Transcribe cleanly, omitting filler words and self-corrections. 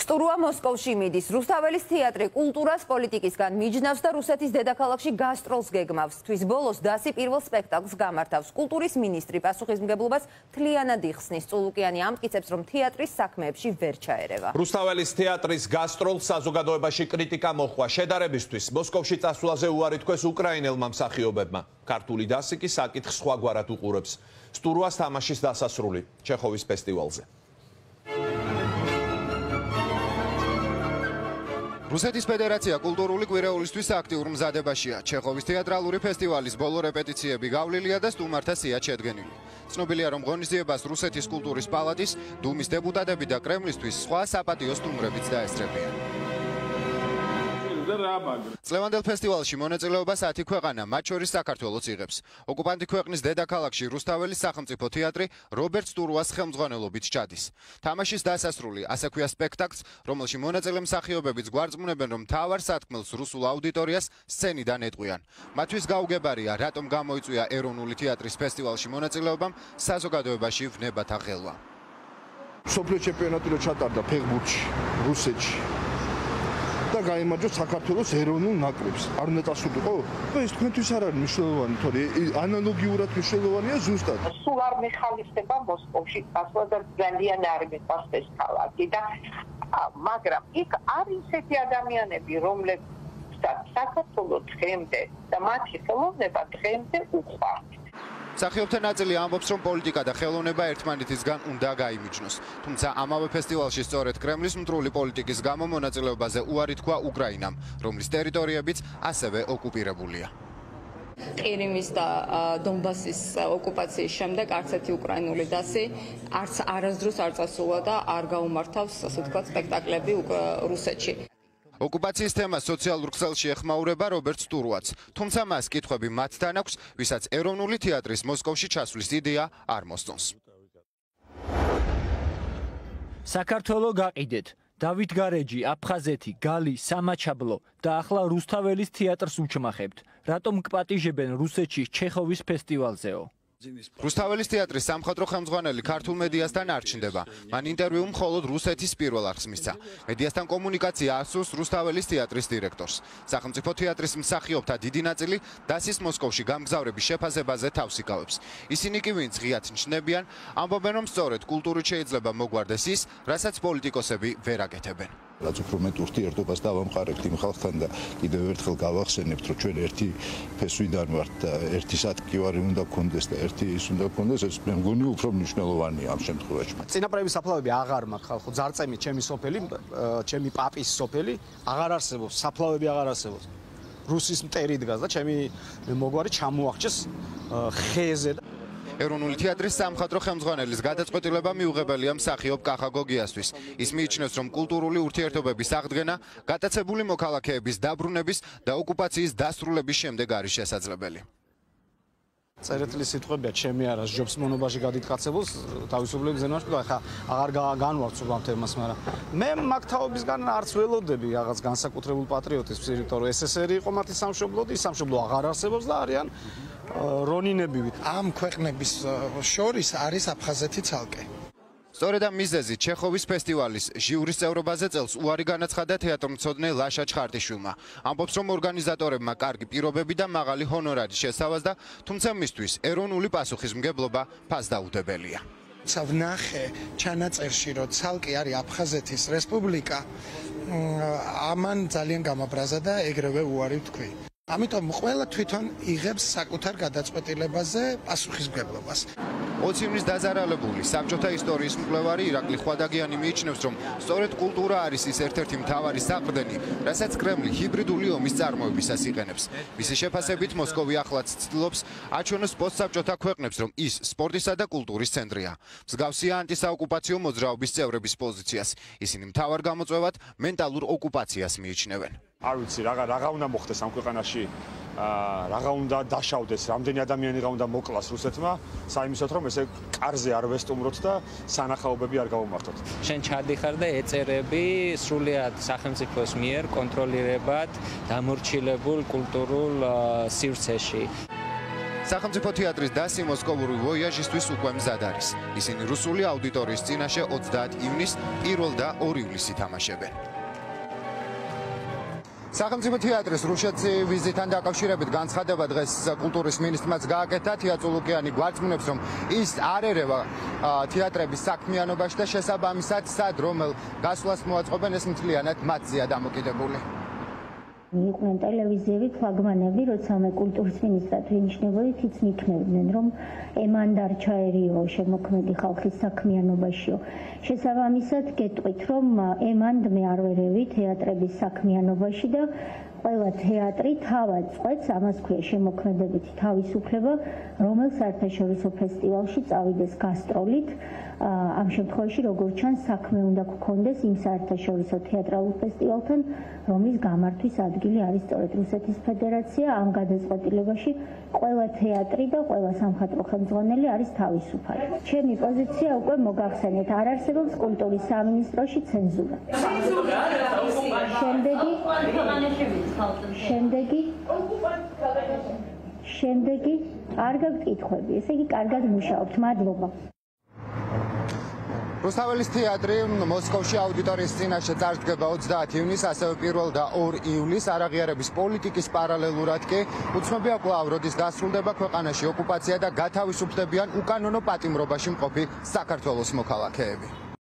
სტურვა მოსკოვში მიდის. რუსთაველის თეატრი კულტურას პოლიტიკისგან მიჯნავს და რუსეთის დედაქალაქში გასტროლს გეგმავს. თვის ბოლოს დასი პირველ სპექტაკლს გამართავს. კულტურის მინისტრი პასუხისმგებლობას მთლიანად იხსნის. წულუკიანი ამტკიცებს, რომ თეატრის საქმეებში ვერ ჩაერევა. რუსთაველის თეატრის გასტროლს საზოგადოებაში კრიტიკა მოჰყვა. შედარებისთვის მოსკოვში წასვლაზე უარი თქვეს უკრაინელმა მსახიობებმა. ქართული დასი კი საკითხს სხვაგვარად უყურებს. სტურვას თამაშის დასასრული ჩეხოვის ფესტივალზე. რუსეთის ფედერაცია კულტურული კვირეულისთვის აქტიურ მზადებაშია. ჩეხოვის თეატრალური ფესტივალის ბოლო რეპეტიციები გავლილია და სტუმართა სიაც შედგენილი. ცნობილია, რომ ღონისძიებას რუსეთის კულტურის პალატის, დუმის დეპუტატები და კრემლისთვის სხვა საპატიო სტუმრებიც დაესწრებიან. წლევანდელ ფესტივალში მონაწილეობას 10 ქვეყანა, მათ შორის საქართველოც იღებს. ოკუპანტი ქვეყნის დედაქალაქში რუსთაველის სახელმწიფო თეატრი რობერტ სტურვას ხელმძღვანელობით ჩადის. თამაშის დასასრული ასექვია სპექტაკლს, რომელში მონაწილე მსახიობებიც გვარწმუნებენ, რომ მთავარ სათქმელს რუსულ აუდიტორიას სცენიდან ეტყვიან. მათთვის გაუგებარია, რატომ გამოიწვია ეროვნული თეატრის ფესტივალში მონაწილეობამ საზოგადოებაში ვნებათა ღელვა. მსოფლიო ჩემპიონატი რო ჩატარდა ფეხბურთში, რუსეთში. და გაიმარჯვა საქართველოს ეროვნულ ნაკრებს. არ უნდა წასულიყო? ეს თქვენთვის არ არის მნიშვნელოვანი, თორე ანალოგიურად მნიშვნელოვანია ზუსტად. სულ არ მეხალისება მოსკოვში წასვლა და ძალიან არ მიყვარს ეს ქალაქი და მაგრამ იქ არის ისეთი ადამიანები, რომლებსაც საქართველოს დღემდე და მათი ხელოვნება დღემდე უყვართ. მსახიობთა ნაწილი ამბობს, რომ პოლიტიკა და ხელოვნება ერთმანეთისგან უნდა გაიმიჯნოს. თუმცა ამავე ფესტივალში სწორედ კრემლის მტრული პოლიტიკის გამო მონაწილეობაზე უარი თქვა უკრაინამ, რომლის ტერიტორიებიც ასევე ოკუპირებულია. ყირიმის და დონბასის ოკუპაციის შემდეგ არც ერთი უკრაინული დასი არც არასდროს არ წასულა და არ გაუმართავს, ასე ვთქვათ, სპექტაკლები რუსეთში. ოკუპაციის თემა სოციალურ ქსელში ეხმაურება რობერტ სტურვაც, თუმცა მას კითხვები მათთან აქვს, ვისაც ეროვნული თეატრის მოსკოვში ჩასვლის იდეა არ მოსწონს. საქართველო გაყიდეთ. დავით გარეჯი, აფხაზეთი, გალი, სამაჩაბლო და ახლა რუსთაველის თეატრს უჩმახებთ. რატომ გპატიჟებენ რუსეთში ჩეხოვის ფესტივალზეო? რუსთაველის თეატრის სამხატვრო ხელმძღვანელი ქართულ მედიასთან არ ჩნდება. მან ინტერვიუ მხოლოდ რუსეთის პირველ არხს მისცა. მედიასთან კომუნიკაცია ასურს რუსთაველის თეატრის დირექტორს. სახელმწიფო თეატრის მსახიობთა დიდი ნაწილი დასის მოსკოვში გამგზავრების შეფასებაზე თავს იკავებს. ისინი კი ვინც ღიად ჩნდებიან, ამბობენ, რომ სწორედ კულტურით შეიძლება მოგვარდეს ის, რასაც პოლიტიკოსები ვერ აკეთებენ. რაც უფრო მეტ ურთიერთობას დავამყარებთ იმ ხალხთან და კიდევ ერთხელ გავახსენებთ, რომ ჩვენ ერთი ფესვიდან ვართ და ერთი სათქივარი უნდა გქონდეს და ერთი ის უნდა გქონდეს, ეს მე მგონი უფრო მნიშვნელოვანია ამ შემთხვევაში. წინაპრების საფლავები აღარ მაქვს ხალხო, ძარწემი ჩემი სოფელი, ჩემი პაპის სოფელი აღარ არსებობს, საფლავები აღარ არსებობს. რუსის მტერი დგას და ჩემი მოგვარი ჩამოახჭეს ხეზე. ეროვნული თეატრის სამხატვრო ხელმძღვანელის გადაწყვეტილება მიუღებელია მსახიობ კახა გოგიასთვის. ის მიიჩნევს, რომ კულტურული ურთიერთობების აღდგენა გატაცებული მოქალაქეების დაბრუნების და ოკუპაციის დასრულების შემდეგ არის შესაძლებელი. წერეთლის სიტყვებია, ჩემი არა ჯობს მონობაში გადიდკაცებულს თავისუფლების ზენაში და ხა აღარ განვარცხობ ამ თემას, მაგრამ მე მაგ თაობისგან არც ველოდები რაღაც განსაკუთრებულ პატრიოტიზმს, იმიტომ რომ SSR იყო მათი სამშობლო და ის სამშობლო აღარ არსებობს და არიან რონინებივით. ამ ქვეყნების შორის არის აფხაზეთი ცალკე. სწორედ ამ მიზეზით ჩეხოვის ფესტივალის ჟიურის წევრობაზე წელს უარი განაცხადა თეატრმცოდნე ლაშა ჩხარტიშვილმა. ამბობს, რომ ორგანიზატორებმა კარგი პირობები და მაღალი ჰონორარი შესთავაზდა, თუმცა მისთვის ეროვნული პასუხისმგებლობა ფასდაუდებელია. ვნახე ჩანაწერში, რომ ცალკე არის აფხაზეთის რესპუბლიკა, ამან ძალიან გამაბრაზა და ეგრევე უარი ვთქვი. ამიტომ ყველა თვითონ იღებს საკუთარ გადაწყვეტილებაზე პასუხისმგებლობას. ოცივნის დაზარალებული საბჭოთა ისტორიის მკვლევარი ირაკლი ხვადაგიანი მიიჩნევს, რომ სწორედ კულტურა არის ის ერთ-ერთი მთავარი საყრდენი, რასაც კრემლი ჰიბრიდული ომის წარმოებისას იყენებს. მისი შეფასებით მოსკოვი ახლაც ცდილობს აჩვენოს პოსტსაბჭოთა ქვეყნებს, რომ ის სპორტისა და კულტურის ცენტრია. მსგავსია ანტისაოკუპაციო მოძრაობის წევრების პოზიციას. ისინი მთავარ გამოწვევად მენტალურ ოკუპაციას მიიჩნევენ. არ ვიცი, რაღა უნდა მოხდეს ამ ქვეყანაში, რაღა უნდა დაშავდეს, რამდენი ადამიანი რა უნდა მოკლას რუსეთმა, საიმისოთ რომ ესე კარზე არ ვესტუმროთ და სანახაობები არ გავუმართოთ. შენ ჩადიხარ და ეწერები სრულიად სახელმწიფოს მიერ კონტროლირებად დამორჩილებულ კულტურულ სივრცეში. სახელმწიფო თეატრის დასი მოსკოვური ვოიაჟისთვის უკვე მზად არის. ისინი რუსული აუდიტორიის წინაშე 30 ივნისს 1 და 2 ივლისს ითამაშებენ. სახელმწიფო თეატრის რუსეთში ვიზიტთან დაკავშირებით განცხადება დღეს კულტურის მინისტრმაც გააკეთა. თეატრულუკიანი გვარწმუნებს, რომ ის არ ერევა თეატრების საქმიანობაში და შესაბამისად სად რომელ გასვლას მოაწყობენ, ეს მთლიანად მათზეა დამოკიდებული. იყვნენ ტელევიზიები, ფლაგმანები, როცა მე კულტურის მინისტრად ვინიშნებოდით, ის მიქნევდნენ, რომ ემან დარჩაერიო შემოქმედი ხალხის საქმიანობაშიო. შესაბამისად გეტყვით, რომ ემანდ მე არ ვერევი თეატრების საქმიანობაში და ყველა თეატრი თავად წყვეტს, ამას ქვია შემოქმედებითი თავისუფლება, რომელ საერთაშორისო ფესტივალში წავიდეს გასტროლით. ამ შემთხვევაში როგორც ჩანს საქმე უნდა გქონდეს იმ საერთაშორისო თეატრალურ ფესტივალთან, რომლის გამართვის ადგილი არის სწორედ რუსეთის ფედერაცია. ამ გადაწყვეტილებაში ყველა თეატრი და ყველა სამხატვრო ხელმძღვანელი არის თავისუფალი. ჩემი პოზიცია უკვე მოგახსენეთ, არ არსებობს კულტურის სამინისტროში ცენზურა. შემდეგი არ გაქვთ კითხვები, ესე იგი კარგად მუშაობთ. მადლობა. რუსთაველის თეატრი მოსკოვში აუდიტორიის წინაშე წარსდგება 30 ივნისს, ასევე 1 და 2 ივლისს. არაღიარების პოლიტიკის პარალელურად კი უცნობია კვლავ როდის დასრულდება ქვეყანაში ოკუპაცია და გათავისუფლებიან უკანონო პატიმრობაში მყოფი საქართველოს მოქალაქეები.